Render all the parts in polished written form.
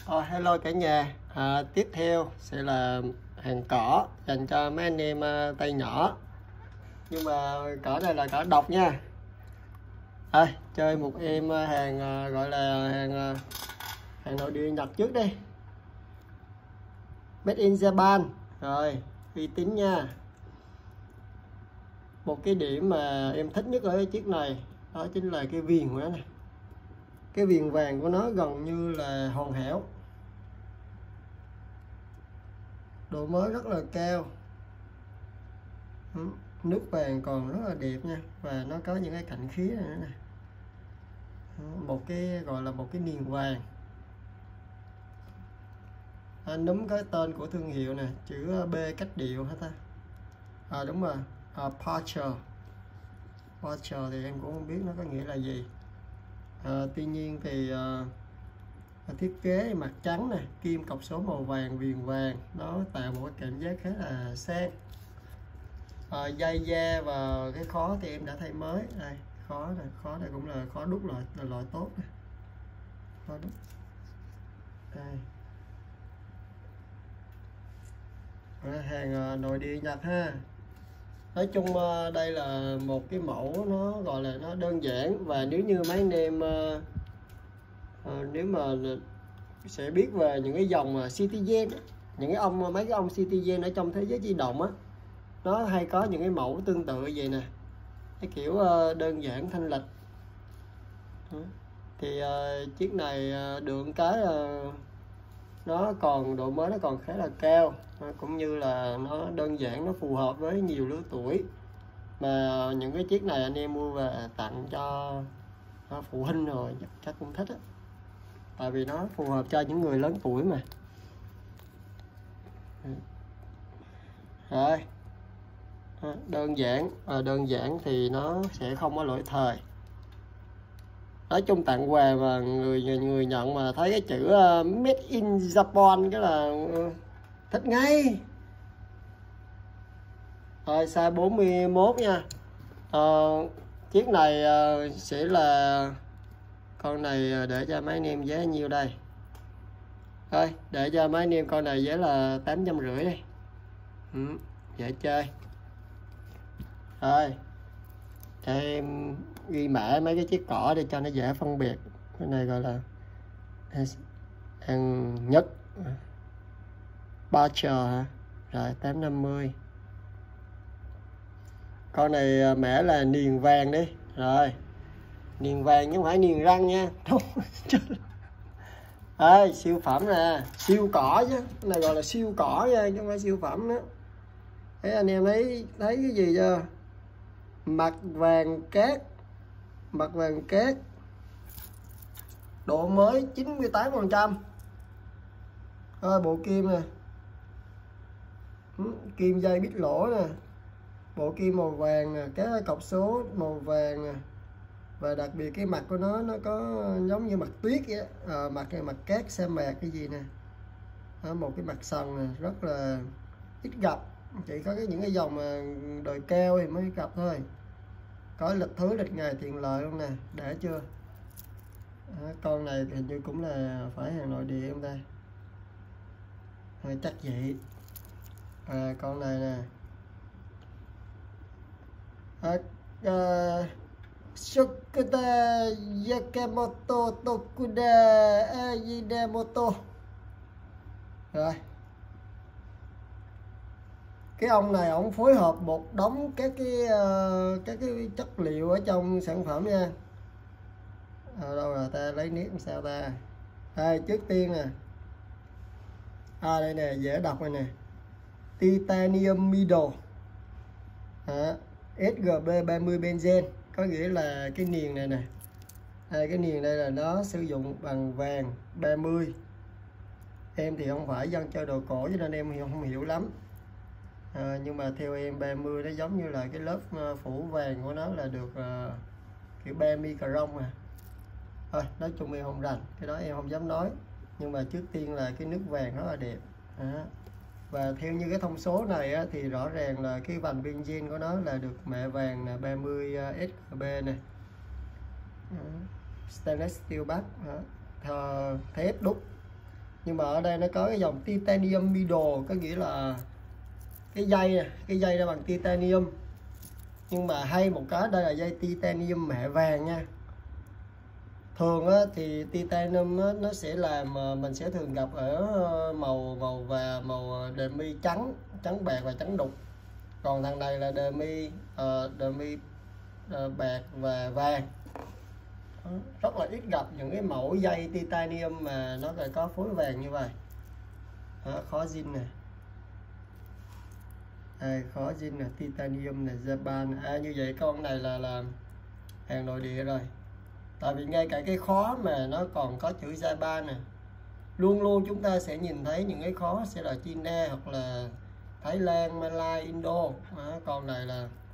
Hello cả nhà. Tiếp theo sẽ là hàng cỏ dành cho mấy anh em tay nhỏ, nhưng mà cỏ này là cỏ độc nha. Chơi một em hàng gọi là hàng nội địa Nhật trước đi, Made in Japan rồi, uy tín nha. Một cái điểm mà em thích nhất ở cái chiếc này đó chính là cái viền của nó này. Cái viền vàng của nó gần như là hoàn hảo, độ mới rất là cao, nước vàng còn rất là đẹp nha, và nó có những cái cạnh khía này nữa nè, một cái gọi là một cái niền vàng. Núm cái tên của thương hiệu nè, chữ B cách điệu hả ta? Đúng rồi, Porcher thì em cũng không biết nó có nghĩa là gì. Tuy nhiên thì thiết kế mặt trắng nè, kim cọc số màu vàng, viền vàng, nó tạo một cái cảm giác khá là sang. Dây da và cái khóa thì em đã thay mới đây. Khóa này cũng là khóa đúc loại tốt nè, khóa đúc đây. Hàng nội địa Nhật ha. Nói chung đây là một cái mẫu nó gọi là nó đơn giản, và nếu như mấy anh em nếu mà sẽ biết về những cái dòng Citizen, những cái mấy cái ông Citizen ở trong thế giới di động á, nó hay có những cái mẫu tương tự vậy nè, cái kiểu đơn giản thanh lịch. Thì chiếc này được cái nó còn độ mới nó còn khá là cao, cũng như là nó đơn giản, nó phù hợp với nhiều lứa tuổi. Mà những cái chiếc này anh em mua về tặng cho phụ huynh rồi chắc cũng thích á, tại vì nó phù hợp cho những người lớn tuổi mà. Rồi, đơn giản thì nó sẽ không có lỗi thời. Nói chung tặng quà mà người nhận mà thấy cái chữ Made in Japan cái là thích ngay. Rồi size 41 nha. Chiếc này sẽ là, con này để cho mấy anh em giá nhiêu đây? Thôi để cho mấy anh em con này giá là 850 đi. Dễ chơi. Rồi cho em ghi mã mấy cái chiếc cỏ để cho nó dễ phân biệt. Cái này gọi là hàng nhất Porcher hả? Rồi 850. Con này mã là niền vàng đi. Rồi niền vàng chứ không phải niền răng nha. Siêu phẩm nè, siêu cỏ chứ, cái này gọi là siêu cỏ nha, chứ không phải siêu phẩm đó. Thấy anh em thấy cái gì chưa? Mặt vàng cát, độ mới 98%. Bộ kim nè, kim dây bít lỗ nè, bộ kim màu vàng nè, cái cọc số màu vàng nè, và đặc biệt cái mặt của nó có giống như mặt tuyết vậy. Mặt cát sa mạc cái gì nè. Một cái mặt sần nè, rất là ít gặp, chỉ có những cái dòng mà đời cao thì mới gặp thôi. Có lịch ngày tiện lợi luôn nè, để chưa? Con này thì hình như cũng là phải hàng nội địa không ta? Chắc vậy. Con này nè, Shokuda Yakamoto Tokuda Ajinomoto. Rồi cái ông này ông phối hợp một đống các cái chất liệu ở trong sản phẩm nha. Đâu rồi ta, lấy nét làm sao ta? Trước tiên nè, đây nè, dễ đọc này nè, titanium middle, SGB 30 benzen, có nghĩa là cái niền này nè. Cái niền đây là nó sử dụng bằng vàng 30. Em thì không phải dân chơi đồ cổ cho nên em không hiểu lắm. Nhưng mà theo em 30 nó giống như là cái lớp phủ vàng của nó là được kiểu 3 micron mà. Thôi nói chung em không rành, cái đó em không dám nói. Nhưng mà trước tiên là cái nước vàng rất là đẹp. Và theo như cái thông số này á, thì rõ ràng là cái vành benzene của nó là được mạ vàng là 30 SGB này, stainless steel back, thép đúc. Nhưng mà ở đây nó có cái dòng titanium middle, có nghĩa là cái dây này, cái dây ra bằng titanium. Nhưng mà hay một cái đây là dây titanium mạ vàng nha. Thường á, thì titanium á, nó sẽ làm mình sẽ thường gặp ở màu và màu demi trắng, trắng bạc và trắng đục. Còn thằng này là demi bạc và vàng. Rất là ít gặp những cái mẫu dây titanium mà nó lại có phối vàng như vậy. Khó zin nè, khó zin nè, titanium này, Japan. Như vậy con này là hàng nội địa rồi. Tại vì ngay cả cái khó mà nó còn có chữ Japan nè. Luôn luôn chúng ta sẽ nhìn thấy những cái khó sẽ là China hoặc là Thái Lan, Malai, Indo. Con này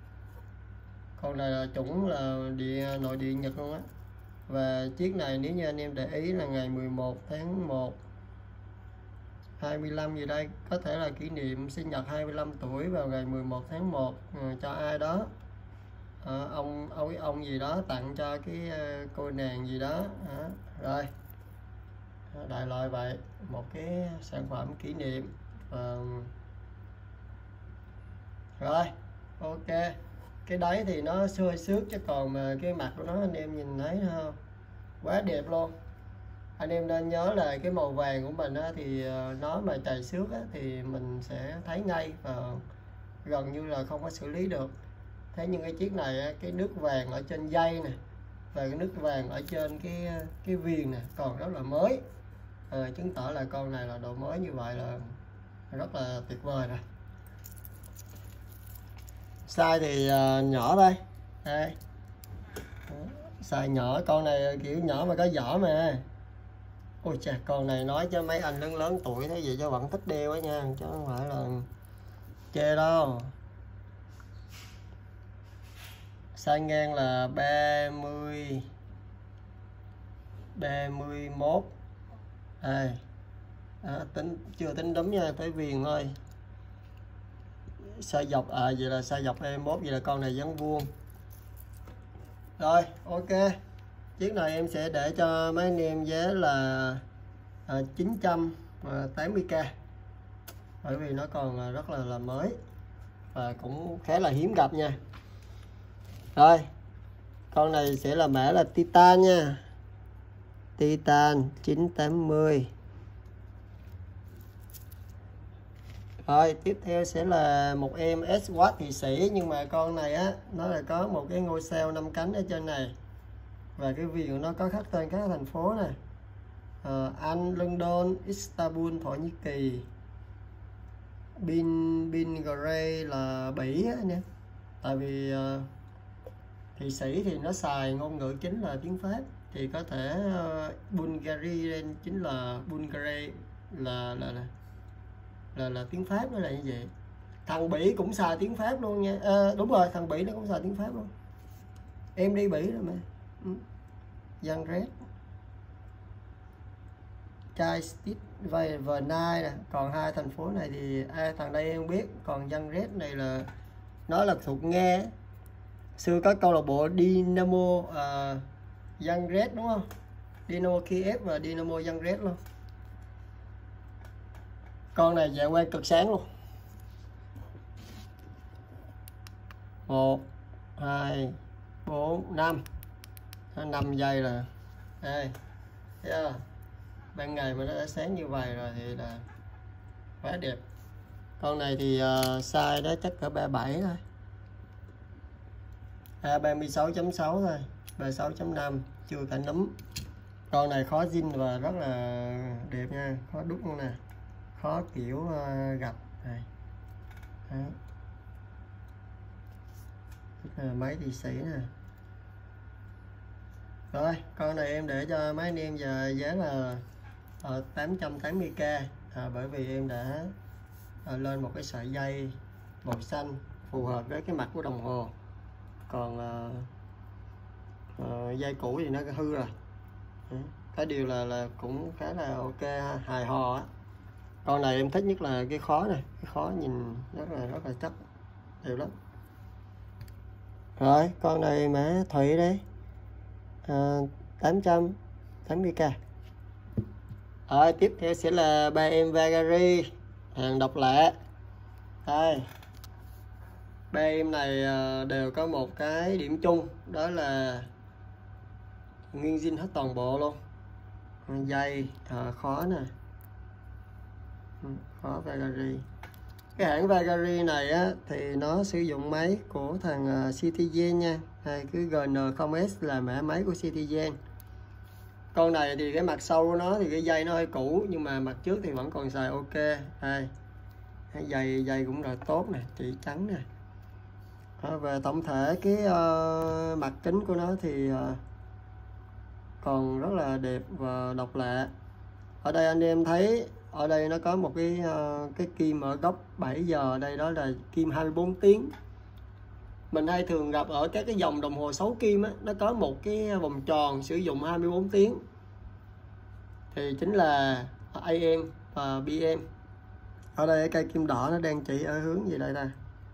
là chuẩn là nội địa Nhật luôn á. Và chiếc này nếu như anh em để ý là ngày 11 tháng 1 25 gì đây, có thể là kỷ niệm sinh nhật 25 tuổi vào ngày 11 tháng 1 cho ai đó. Ông gì đó tặng cho cái cô nàng gì đó. Rồi đại loại vậy, một cái sản phẩm kỷ niệm. Rồi ok, cái đáy thì nó xơi xước, chứ còn mà cái mặt của nó anh em nhìn thấy không, quá đẹp luôn. Anh em nên nhớ là cái màu vàng của mình á, thì nó mà chảy xước á, thì mình sẽ thấy ngay và gần như là không có xử lý được. Thế nhưng cái chiếc này á, cái nước vàng ở trên dây nè và cái nước vàng ở trên cái viền nè còn rất là mới, chứng tỏ là con này là độ mới, như vậy là rất là tuyệt vời rồi. Size thì nhỏ đây, size nhỏ, con này kiểu nhỏ mà có vỏ mà. Ôi chà, con này nói cho mấy anh lớn tuổi thế vậy cho vẫn thích đeo á nha, chứ không phải là chê đâu. Size ngang là 31. Chưa tính đúng nha, tới viền thôi. Size dọc vậy là size dọc 21, vậy là con này dáng vuông. Rồi ok, chiếc này em sẽ để cho mấy anh em giá là 980k, bởi vì nó còn rất là mới và cũng khá là hiếm gặp nha. Rồi con này sẽ là mã là Titan nha, Titan 980. Rồi tiếp theo sẽ là một em S-Watch Thụy Sĩ, nhưng mà con này á nó là có một cái ngôi sao 5 cánh ở trên này và cái viền của nó có khắc tên các thành phố này: Anh, London, Istanbul, Thổ Nhĩ Kỳ, Bulgaria là Bỉ á anh em. Tại vì Thụy Sĩ thì nó xài ngôn ngữ chính là tiếng Pháp, thì có thể Bulgaria chính là Bulgaria là tiếng Pháp, nó là như vậy. Thằng Bỉ cũng xài tiếng Pháp luôn nha. Đúng rồi, thằng Bỉ nó cũng xài tiếng Pháp luôn. Em đi Bỉ rồi mà. Giang Red, Chai Stit và Vernay nè. Còn hai thành phố này thì thằng đây em biết. Còn Giang Red này là nó là thuộc Nga. Xưa có câu lạc bộ Dynamo Giang Red đúng không? Dynamo Kiev và Dynamo Giang Red luôn. Con này dạ quang cực sáng luôn. 1 2 4 5 5 giây là đây. Yeah. Ban ngày mà nó đã sáng như vậy rồi thì là quá đẹp. Con này thì size đó chắc cỡ 37 thôi, 36.6 thôi, 36.5, chưa cả núm. Con này khó zin và rất là đẹp nha, khó đúc luôn nè, khó kiểu gặp này. Máy Thụy Sĩ nè. Rồi con này em để cho mấy anh em giờ giá là 880k, bởi vì em đã lên một cái sợi dây màu xanh phù hợp với cái mặt của đồng hồ. Còn dây cũ thì nó hư rồi. Cái điều là cũng khá là ok, hài hò á. Con này em thích nhất là cái khó này, cái khó nhìn rất là chắc, đẹp lắm. Rồi con này mã Thủy đấy, 880k. Tiếp theo sẽ là ba em Vagary hàng độc lạ. Đây, ba em này đều có một cái điểm chung, đó là nguyên zin hết toàn bộ luôn. Dây khó nè, khó Vagary. Cái hãng Vagary này á, thì nó sử dụng máy của thằng Citizen nha. Cứ GN0S là mã máy của Citizen. Con này thì cái mặt sau của nó thì cái dây nó hơi cũ, nhưng mà mặt trước thì vẫn còn xài ok. Đây, dây cũng là tốt nè, chỉ trắng nè. Về tổng thể cái mặt kính của nó thì còn rất là đẹp và độc lạ. Ở đây anh em thấy ở đây nó có một cái kim ở góc 7 giờ, đây đó là kim 24 tiếng. Mình hay thường gặp ở các cái dòng đồng hồ 6 kim á, nó có một cái vòng tròn sử dụng 24 tiếng, thì chính là AM và PM. Ở đây cái cây kim đỏ nó đang chỉ ở hướng gì đây ta?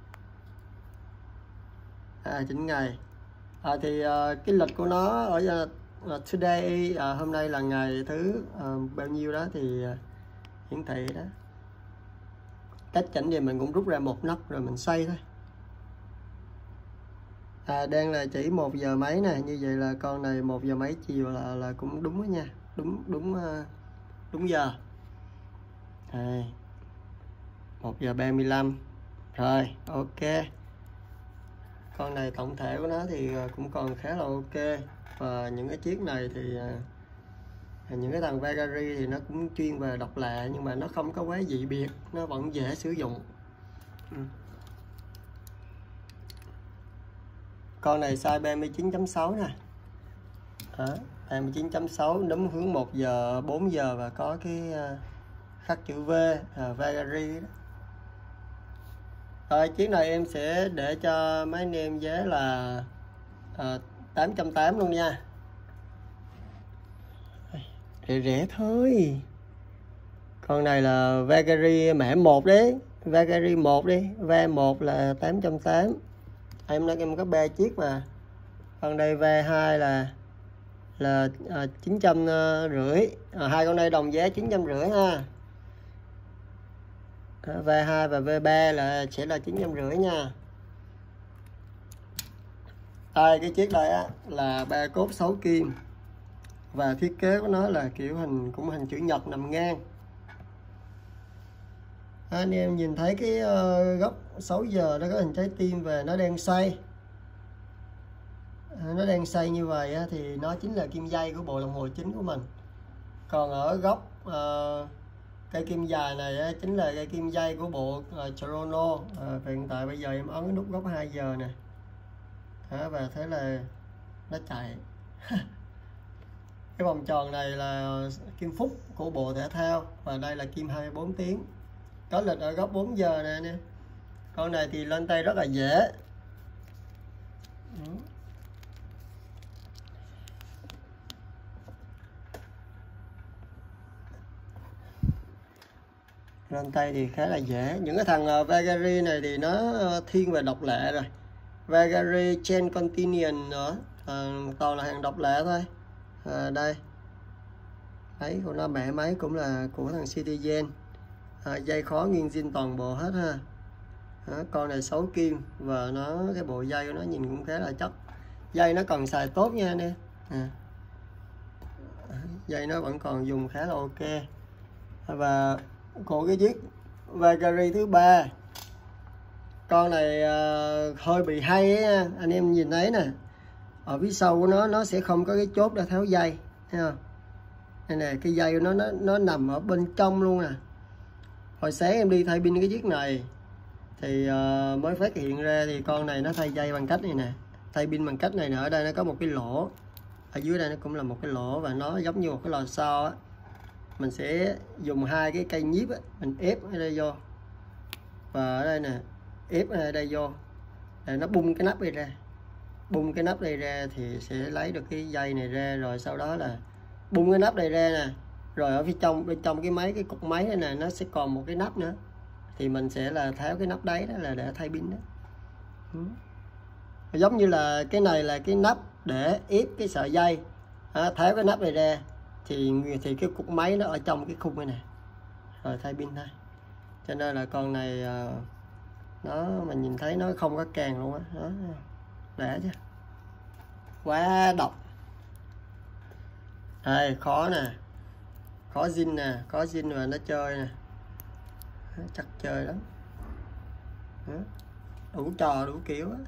Chỉnh ngày. Thì cái lịch của nó ở today, hôm nay là ngày thứ bao nhiêu đó thì hiển thị đó. Cách chỉnh thì mình cũng rút ra một nắp rồi mình xoay thôi. Đang là chỉ 1 giờ mấy nè, như vậy là con này 1 giờ mấy chiều là cũng đúng đó nha, đúng giờ. 1 giờ 35 rồi, ok. Con này tổng thể của nó thì cũng còn khá là ok. Và những cái chiếc này thì những cái thằng Vagary thì nó cũng chuyên về độc lạ, nhưng mà nó không có quá dị biệt, nó vẫn dễ sử dụng. Con này size 39.6 nè. 39.6 đúng hướng 1 giờ 4 giờ và có cái khắc chữ V, Vagary đó. Rồi chiếc này em sẽ để cho mấy anh em giá là 880 luôn nha. Rẻ thôi. Con này là Vagary mã 1 đấy, Vagary 1 đi, V1 là 880. Em nói em có 3 chiếc mà. Con đây V2 là 950. Hai con đây đồng giá 950 ha. V2 và V3 sẽ là 950 nha. Cái chiếc đây á là 3 cốt 6 kim, và thiết kế của nó là kiểu cũng hình chữ nhật nằm ngang. Anh em nhìn thấy cái góc 6 giờ nó có hình trái tim và nó đang xoay. Nó đang xoay như vậy á, thì nó chính là kim dây của bộ đồng hồ chính của mình. Còn ở góc cây kim dài này á, chính là cây kim dây của bộ chrono. Hiện tại bây giờ em ấn cái nút góc 2 giờ nè. Và thế là nó chạy. Cái vòng tròn này là kim phúc của bộ thể thao, và đây là kim 24 tiếng. Có lịch ở góc 4 giờ nè. Con này thì lên tay rất là dễ. Lên tay thì khá là dễ. Những cái thằng Vagary này thì nó thiên về độc lạ rồi. Vagary Chain Continuum nữa, toàn là hàng độc lạ thôi. Đây, máy của nó, mẹ máy cũng là của thằng Citizen. Dây khó nguyên zin toàn bộ hết ha. Con này 6 kim và cái bộ dây của nó nhìn cũng khá là chắc. Dây nó còn xài tốt nha nè. Dây nó vẫn còn dùng khá là ok. Và của cái chiếc Vagary thứ 3, con này hơi bị hay ấy, anh em nhìn thấy nè, ở phía sau của nó sẽ không có cái chốt để tháo dây, thấy không? Đây nè, cái dây của nó nằm ở bên trong luôn nè. Hồi sáng em đi thay pin cái chiếc này thì mới phát hiện ra thì con này nó thay dây bằng cách này nè, thay pin bằng cách này nè. Ở đây nó có một cái lỗ, ở dưới đây nó cũng là một cái lỗ, và nó giống như một cái lò xo á. Mình sẽ dùng 2 cái cây nhíp á, mình ép ở đây vô, và ở đây nè ép ở đây vô để nó bung cái nắp đây ra. Bung cái nắp đây ra thì sẽ lấy được cái dây này ra, rồi sau đó là bung cái nắp đây ra nè, rồi ở phía bên trong cái cục máy này nè, nó sẽ còn một cái nắp nữa, thì mình sẽ là tháo cái nắp đấy, đó là để thay pin đó. Giống như là cái này là cái nắp để ép cái sợi dây, tháo cái nắp này ra thì cái cục máy nó ở trong cái khung này nè, rồi thay pin thôi. Cho nên là con này nó mình nhìn thấy nó không có càng luôn á, nó để chứ quá độc. Đây khó nè, khó zin nè, có zin mà nó chơi nè, chắc chơi lắm. Đủ trò đủ kiểu á.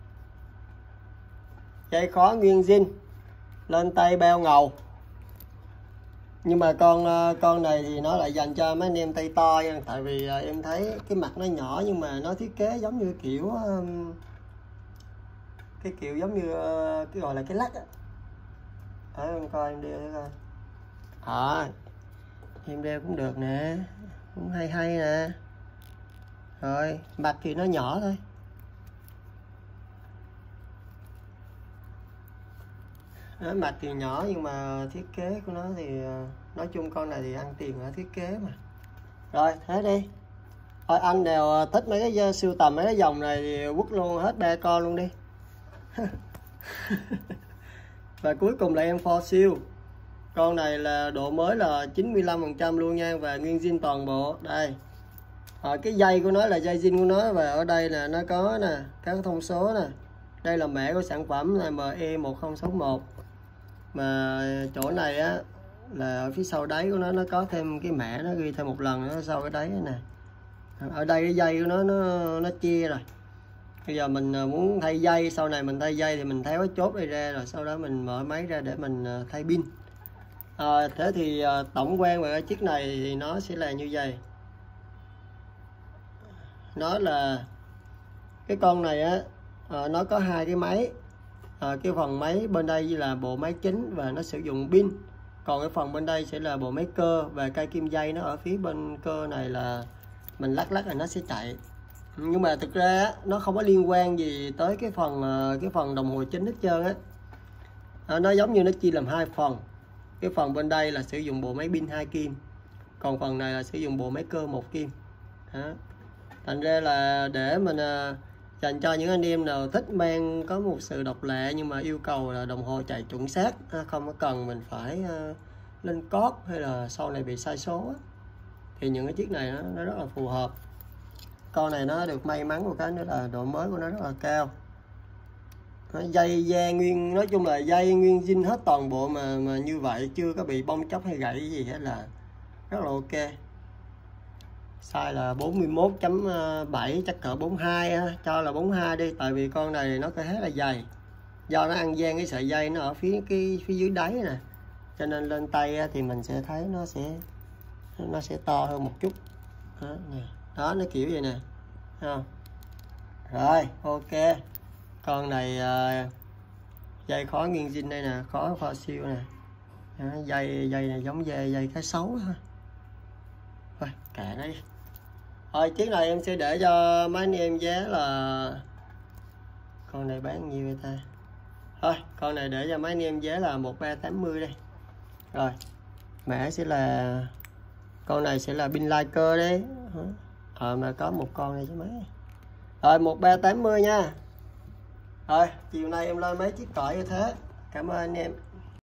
Dây khó nguyên zin, lên tay beo ngầu. Nhưng mà con này thì nó lại dành cho mấy anh em tay to nha, tại vì em thấy cái mặt nó nhỏ nhưng mà nó thiết kế giống như kiểu cái kiểu giống như cái gọi là cái lắc á. Em coi em đeo thử coi. Em đeo cũng được nè, cũng hay hay nè. Rồi mặt thì nó nhỏ thôi. Nó mặt thì nhỏ nhưng mà thiết kế của nó thì nói chung con này thì ăn tiền ở thiết kế mà. Rồi thế đi. Thôi anh đều thích mấy cái sưu tầm mấy cái dòng này thì quất luôn hết 3 con luôn đi. Và cuối cùng là em Fossil. Con này là độ mới là 95% luôn nha, và nguyên zin toàn bộ. Đây. Cái dây của nó là dây zin của nó, và ở đây là nó có nè các thông số nè. Đây là mã của sản phẩm là ME1061. Mà chỗ này á là ở phía sau đáy của nó có thêm cái mã, nó ghi thêm một lần nữa sau cái đáy nè. Ở đây cái dây của nó chia rồi. Bây giờ mình muốn thay dây, sau này mình thay dây thì mình tháo cái chốt đây ra, rồi sau đó mình mở máy ra để mình thay pin. Thế thì tổng quan về cái chiếc này thì nó sẽ là như vậy. Nó là cái con này á, nó có hai cái máy. Cái phần máy bên đây là bộ máy chính và nó sử dụng pin, còn cái phần bên đây sẽ là bộ máy cơ, và cây kim dây nó ở phía bên cơ này là mình lắc là nó sẽ chạy. Nhưng mà thực ra nó không có liên quan gì tới cái phần đồng hồ chính hết trơn á. Nó giống như nó chia làm hai phần. Cái phần bên đây là sử dụng bộ máy pin 2 kim, còn phần này là sử dụng bộ máy cơ 1 kim. Thành ra là để mình dành cho những anh em nào thích mang có một sự độc lạ nhưng mà yêu cầu là đồng hồ chạy chuẩn xác, không có cần mình phải lên cót hay là sau này bị sai số, thì những cái chiếc này nó rất là phù hợp. Con này nó được may mắn một cái nữa là độ mới của nó rất là cao. Dây da nguyên, nói chung là dây nguyên zin hết toàn bộ mà như vậy chưa có bị bong chóc hay gãy gì hết, là rất là ok. Size là 41.7, chắc cỡ 42 á, cho là 42 đi, tại vì con này nó khá là dày. Do nó ăn gian cái sợi dây nó ở phía dưới đáy nè, cho nên lên tay thì mình sẽ thấy nó sẽ to hơn một chút. Đó nó kiểu vậy nè. Rồi ok. Con này dây khó nguyên zin đây nè, khó Fossil nè. Dây này giống dây cái xấu ha. Thôi kệ nó đi. Thôi chiếc này em sẽ để cho mấy anh em giá là, con này bán nhiêu vậy ta? Thôi con này để cho mấy anh em giá là 1380 đây. Rồi mã sẽ là, con này sẽ là pin Leica đấy. Mà có một con này chứ mấy. Rồi 1380 nha. Rồi chiều nay em lên mấy chiếc còi như thế. Cảm ơn anh em.